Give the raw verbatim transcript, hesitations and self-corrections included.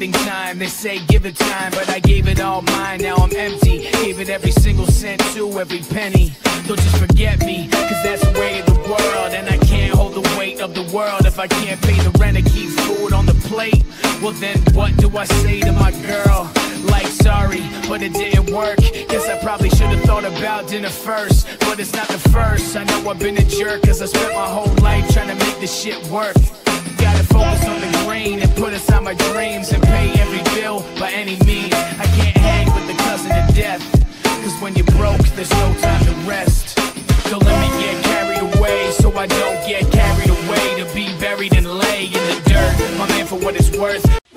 quitting time. They say give it time, but I gave it all mine. Now I'm empty, gave it every single cent to every penny. Don't just forget me, cause that's the way of the world. And I can't hold the weight of the world if I can't pay the rent and keep food on the plate. Well then what do I say to my girl? Like sorry, but it didn't work. Guess I probably should've thought about dinner first, but it's not the first. I know I've been a jerk, cause I spent my whole life trying to make this shit work. Gotta focus on the green and put aside my dreams and pay every bill by any means. I can't hang with the cousin of death, cause when you're broke, there's no time to rest. Don't let me get carried away, so I don't get carried away to be buried and lay in the dirt. My man, for what it's worth.